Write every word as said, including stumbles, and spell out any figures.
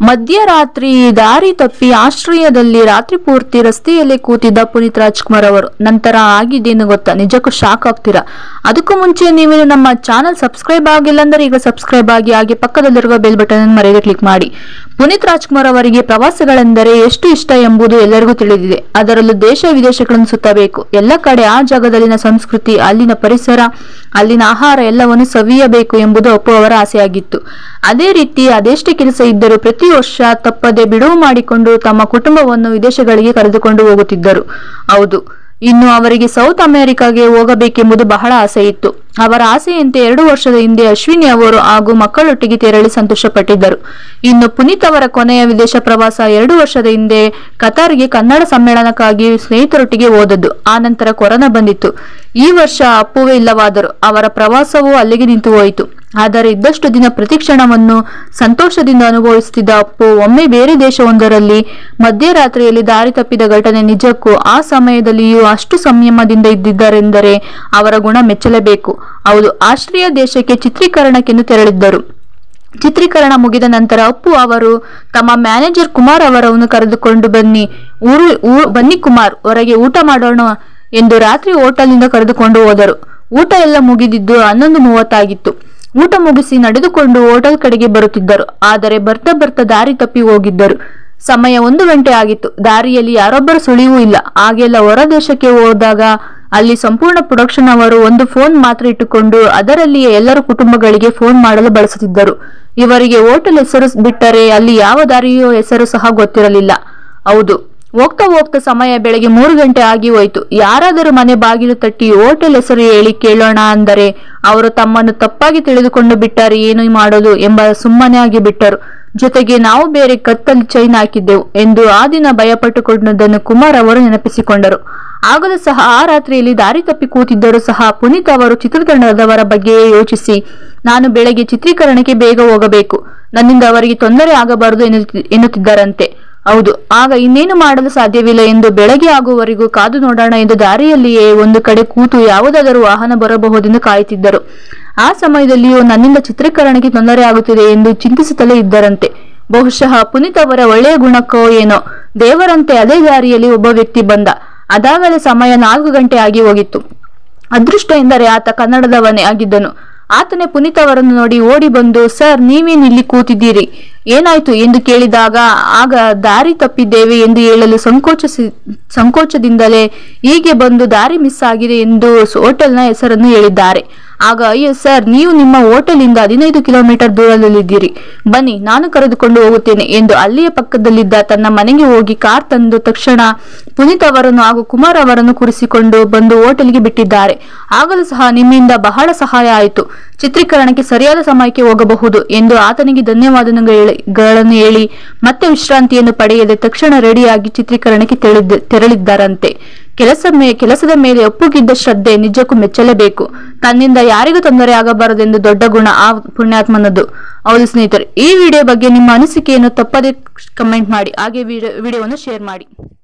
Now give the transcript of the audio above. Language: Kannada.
ಮಧ್ಯರಾತ್ರಿ ದಾರಿ ತಪ್ಪಿ ಆಶ್ರಯದಲ್ಲಿ ರಾತ್ರಿ ಪೂರ್ತಿ ರಸ್ತೆಯಲ್ಲೇ ಕೂತಿದ್ದ ಪುನೀತ್ ರಾಜ್ಕುಮಾರ್ ಅವರು ನಂತರ ಆಗಿದ್ದೇನು ಗೊತ್ತಾ? ನಿಜಕ್ಕೂ ಶಾಕ್ ಆಗ್ತೀರಾ. ಅದಕ್ಕೂ ಮುಂಚೆ ನೀವು ನಮ್ಮ ಚಾನಲ್ ಸಬ್ಸ್ಕ್ರೈಬ್ ಆಗಿಲ್ಲ ಅಂದ್ರೆ ಈಗ ಸಬ್ಸ್ಕ್ರೈಬ್ ಆಗಿ, ಹಾಗೆ ಪಕ್ಕದಲ್ಲಿರುವ ಬೆಲ್ ಬಟನ್ ಮರೆಯದೆ ಕ್ಲಿಕ್ ಮಾಡಿ. ಪುನೀತ್ ರಾಜ್ಕುಮಾರ್ ಅವರಿಗೆ ಪ್ರವಾಸಗಳೆಂದರೆ ಎಷ್ಟು ಇಷ್ಟ ಎಂಬುದು ಎಲ್ಲರಿಗೂ ತಿಳಿದಿದೆ. ಅದರಲ್ಲೂ ದೇಶ ವಿದೇಶಗಳನ್ನು ಸುತ್ತಬೇಕು. ಎಲ್ಲ ಕಡೆ ಆ ಜಾಗದಲ್ಲಿನ ಸಂಸ್ಕೃತಿ, ಅಲ್ಲಿನ ಪರಿಸರ, ಅಲ್ಲಿನ ಆಹಾರ ಎಲ್ಲವನ್ನು ಸವಿಯಬೇಕು ಎಂಬುದು ಅಪ್ಪು ಅವರ ಆಸೆಯಾಗಿತ್ತು. ಅದೇ ರೀತಿ ಅದೆಷ್ಟೇ ಕೆಲಸ ಇದ್ದರೂ ಪ್ರತಿ ವರ್ಷ ತಪ್ಪದೆ ಬಿಡುವು ಮಾಡಿಕೊಂಡು ತಮ್ಮ ಕುಟುಂಬವನ್ನು ವಿದೇಶಗಳಿಗೆ ಕರೆದುಕೊಂಡು ಹೋಗುತ್ತಿದ್ದರು. ಹೌದು, ಇನ್ನು ಅವರಿಗೆ ಸೌತ್ ಅಮೆರಿಕಾಗೆ ಹೋಗಬೇಕೆಂಬುದು ಬಹಳ ಆಸೆ ಇತ್ತು. ಅವರ ಆಸೆಯಂತೆ ಎರಡು ವರ್ಷದ ಹಿಂದೆ ಅಶ್ವಿನಿ ಅವರು ಹಾಗೂ ಮಕ್ಕಳೊಟ್ಟಿಗೆ ತೆರಳಿ ಸಂತೋಷಪಟ್ಟಿದ್ದರು. ಇನ್ನು ಪುನೀತ್ ಅವರ ಕೊನೆಯ ವಿದೇಶ ಪ್ರವಾಸ ಎರಡು ವರ್ಷದ ಹಿಂದೆ ಕತಾರ್ಗೆ ಕನ್ನಡ ಸಮ್ಮೇಳನಕ್ಕಾಗಿ ಸ್ನೇಹಿತರೊಟ್ಟಿಗೆ ಹೋದದ್ದು. ಆ ನಂತರ ಕೊರೋನಾ ಬಂದಿತ್ತು. ಈ ವರ್ಷ ಅಪ್ಪುವೇ ಇಲ್ಲವಾದರು. ಅವರ ಪ್ರವಾಸವೂ ಅಲ್ಲಿಗೆ ನಿಂತು ಹೋಯಿತು. ಆದರೆ ಇದ್ದಷ್ಟು ದಿನ ಪ್ರತಿಕ್ಷಣವನ್ನು ಸಂತೋಷದಿಂದ ಅನುಭವಿಸುತ್ತಿದ್ದ ಅಪ್ಪು ಒಮ್ಮೆ ಬೇರೆ ದೇಶವೊಂದರಲ್ಲಿ ಮಧ್ಯರಾತ್ರಿಯಲ್ಲಿ ದಾರಿ ತಪ್ಪಿದ ಘಟನೆ ನಿಜಕ್ಕೂ ಆ ಸಮಯದಲ್ಲಿಯೂ ಅಷ್ಟು ಸಂಯಮದಿಂದ ಇದ್ದಿದ್ದಾರೆಂದರೆ ಅವರ ಗುಣ ಮೆಚ್ಚಲೇಬೇಕು. ಹೌದು, ಆಸ್ಟ್ರಿಯಾ ದೇಶಕ್ಕೆ ಚಿತ್ರೀಕರಣಕ್ಕೆಂದು ತೆರಳಿದ್ದರು. ಚಿತ್ರೀಕರಣ ಮುಗಿದ ನಂತರ ಅಪ್ಪು ಅವರು ತಮ್ಮ ಮ್ಯಾನೇಜರ್ ಕುಮಾರ್ ಅವರನ್ನು ಕರೆದುಕೊಂಡು ಬನ್ನಿ ಊರು ಬನ್ನಿ ಕುಮಾರ್, ಹೊರಗೆ ಊಟ ಮಾಡೋಣ ಎಂದು ರಾತ್ರಿ ಹೋಟೆಲ್ನಿಂದ ಕರೆದುಕೊಂಡು ಹೋದರು. ಊಟ ಎಲ್ಲ ಮುಗಿದಿದ್ದು ಹನ್ನೊಂದು ಮೂವತ್ತಾಗಿತ್ತು. ಊಟ ಮುಗಿಸಿ ನಡೆದುಕೊಂಡು ಹೋಟೆಲ್ ಕಡೆಗೆ ಬರುತ್ತಿದ್ದರು. ಆದರೆ ಬರ್ತಾ ಬರ್ತಾ ದಾರಿ ತಪ್ಪಿ ಹೋಗಿದ್ದರು. ಸಮಯ ಒಂದು ಗಂಟೆ ಆಗಿತ್ತು. ದಾರಿಯಲ್ಲಿ ಯಾರೊಬ್ಬರ ಸುಳಿವೂ ಇಲ್ಲ. ಹಾಗೆಲ್ಲ ಹೊರ ದೇಶಕ್ಕೆ ಹೋದಾಗ ಅಲ್ಲಿ ಸಂಪೂರ್ಣ ಪ್ರೊಡಕ್ಷನ್ ಅವರು ಒಂದು ಫೋನ್ ಮಾತ್ರ ಇಟ್ಟುಕೊಂಡು ಅದರಲ್ಲಿಯೇ ಎಲ್ಲರ ಕುಟುಂಬಗಳಿಗೆ ಫೋನ್ ಮಾಡಲು ಬಳಸುತ್ತಿದ್ದರು. ಇವರಿಗೆ ಹೋಟೆಲ್ ಹೆಸರು ಬಿಟ್ಟರೆ ಅಲ್ಲಿ ಯಾವ ದಾರಿಯೋ ಹೆಸರು ಸಹ ಗೊತ್ತಿರಲಿಲ್ಲ. ಹೌದು, ಹೋಗ್ತಾ ಹೋಗ್ತಾ ಸಮಯ ಬೆಳಗ್ಗೆ ಮೂರು ಗಂಟೆ ಆಗಿ ಹೋಯ್ತು. ಯಾರಾದರೂ ಮನೆ ಬಾಗಿಲು ತಟ್ಟಿ ಹೋಟೆಲ್ ಹೆಸರು ಹೇಳಿ ಕೇಳೋಣ ಅಂದರೆ ಅವರು ತಮ್ಮನ್ನು ತಪ್ಪಾಗಿ ತಿಳಿದುಕೊಂಡು ಬಿಟ್ಟರೆ ಏನು ಮಾಡೋದು ಎಂಬ ಸುಮ್ಮನೆ ಆಗಿ ಬಿಟ್ಟರು. ಜೊತೆಗೆ ನಾವು ಬೇರೆ ಕತ್ತಲ್ಲಿ ಚೈನ್ ಹಾಕಿದ್ದೆವು ಎಂದು ಆ ದಿನ ಭಯಪಟ್ಟುಕೊಂಡದ್ದನ್ನು ಕುಮಾರ್ ಅವರು ನೆನಪಿಸಿಕೊಂಡರು. ಆಗಲೂ ಸಹ ಆ ರಾತ್ರಿಯಲ್ಲಿ ದಾರಿ ತಪ್ಪಿ ಕೂತಿದ್ದರೂ ಸಹ ಪುನೀತ್ ಅವರು ಚಿತ್ರತಂಡದವರ ಬಗ್ಗೆಯೇ ಯೋಚಿಸಿ, ನಾನು ಬೆಳಗ್ಗೆ ಚಿತ್ರೀಕರಣಕ್ಕೆ ಬೇಗ ಹೋಗಬೇಕು, ನನ್ನಿಂದ ಅವರಿಗೆ ತೊಂದರೆ ಆಗಬಾರದು ಎನ್ನುತ್ತಿದ್ದಾರಂತೆ. ಹೌದು, ಆಗ ಇನ್ನೇನು ಮಾಡಲು ಸಾಧ್ಯವಿಲ್ಲ ಎಂದು ಬೆಳಗ್ಗೆ ಆಗುವವರೆಗೂ ಕಾದು ನೋಡೋಣ ಎಂದು ದಾರಿಯಲ್ಲಿಯೇ ಒಂದು ಕಡೆ ಕೂತು ಯಾವುದಾದರೂ ವಾಹನ ಬರಬಹುದೆಂದು ಕಾಯುತ್ತಿದ್ದರು. ಆ ಸಮಯದಲ್ಲಿಯೂ ನನ್ನಿಂದ ಚಿತ್ರೀಕರಣಕ್ಕೆ ತೊಂದರೆ ಆಗುತ್ತಿದೆ ಎಂದು ಚಿಂತಿಸುತ್ತಲೇ ಇದ್ದರಂತೆ. ಬಹುಶಃ ಪುನೀತ್ ಅವರ ಒಳ್ಳೆಯ ಗುಣಕ್ಕೋ ಏನೋ ದೇವರಂತೆ ಅದೇ ದಾರಿಯಲ್ಲಿ ಒಬ್ಬ ವ್ಯಕ್ತಿ ಬಂದ. ಅದಾಗಲೇ ಸಮಯ ನಾಲ್ಕು ಗಂಟೆ ಆಗಿ ಹೋಗಿತ್ತು. ಅದೃಷ್ಟ ಎಂದರೆ ಆತ ಕನ್ನಡದವನೇ ಆಗಿದ್ದನು. ಆತನೇ ಪುನೀತ್ ಅವರನ್ನು ನೋಡಿ ಓಡಿ ಬಂದು, ಸರ್ ನೀವೇನು ಇಲ್ಲಿ ಕೂತಿದ್ದೀರಿ, ಏನಾಯ್ತು ಎಂದು ಕೇಳಿದಾಗ ಆಗ ದಾರಿ ತಪ್ಪಿದ್ದೇವೆ ಎಂದು ಹೇಳಲು ಸಂಕೋಚ ಸಂಕೋಚದಿಂದಲೇ ಹೀಗೆ ಬಂದು ದಾರಿ ಮಿಸ್ ಆಗಿದೆ ಎಂದು ಹೋಟೆಲ್ನ ಹೆಸರನ್ನು ಹೇಳಿದ್ದಾರೆ. ಆಗ ಅಯ್ಯೋ ಸರ್, ನೀವು ನಿಮ್ಮ ಹೋಟೆಲಿಂದ ಹದಿನೈದು ಕಿಲೋಮೀಟರ್ ದೂರದಲ್ಲಿದ್ದೀರಿ, ಬನ್ನಿ ನಾನು ಕರೆದುಕೊಂಡು ಹೋಗುತ್ತೇನೆ ಎಂದು ಅಲ್ಲಿಯ ಪಕ್ಕದಲ್ಲಿದ್ದ ತನ್ನ ಮನೆಗೆ ಹೋಗಿ ಕಾರ್ ತಂದು ತಕ್ಷಣ ಪುನೀತ್ ಅವರನ್ನು ಹಾಗೂ ಕುಮಾರ್ ಅವರನ್ನು ಕೂರಿಸಿಕೊಂಡು ಬಂದು ಹೋಟೆಲ್ಗೆ ಬಿಟ್ಟಿದ್ದಾರೆ. ಆಗಲೂ ಸಹ ನಿಮ್ಮಿಂದ ಬಹಳ ಸಹಾಯ ಆಯಿತು, ಚಿತ್ರೀಕರಣಕ್ಕೆ ಸರಿಯಾದ ಸಮಯಕ್ಕೆ ಹೋಗಬಹುದು ಎಂದು ಆತನಿಗೆ ಧನ್ಯವಾದಗಳನ್ನು ಹೇಳಿ ಮತ್ತೆ ವಿಶ್ರಾಂತಿಯನ್ನು ಪಡೆಯದೆ ತಕ್ಷಣ ರೆಡಿಯಾಗಿ ಚಿತ್ರೀಕರಣಕ್ಕೆ ತೆರಳಿದ್ದ ತೆರಳಿದ್ದಾರಂತೆ. ಕೆಲಸ ಮೇ ಕೆಲಸದ ಮೇಲೆ ಒಪ್ಪುಗಿದ್ದ ಶ್ರದ್ಧೆ ನಿಜಕ್ಕೂ ಮೆಚ್ಚಲೇಬೇಕು. ತನ್ನಿಂದ ಯಾರಿಗೂ ತೊಂದರೆ ಆಗಬಾರದೆಂದು ದೊಡ್ಡ ಗುಣ ಆ ಪುಣ್ಯಾತ್ಮನದು. ಹೌದು ಸ್ನೇಹಿತರೆ, ಈ ವಿಡಿಯೋ ಬಗ್ಗೆ ನಿಮ್ಮ ಅನಿಸಿಕೆಯನ್ನು ತಪ್ಪದೇ ಕಮೆಂಟ್ ಮಾಡಿ, ಹಾಗೆ ವಿಡಿಯೋವನ್ನು ಶೇರ್ ಮಾಡಿ.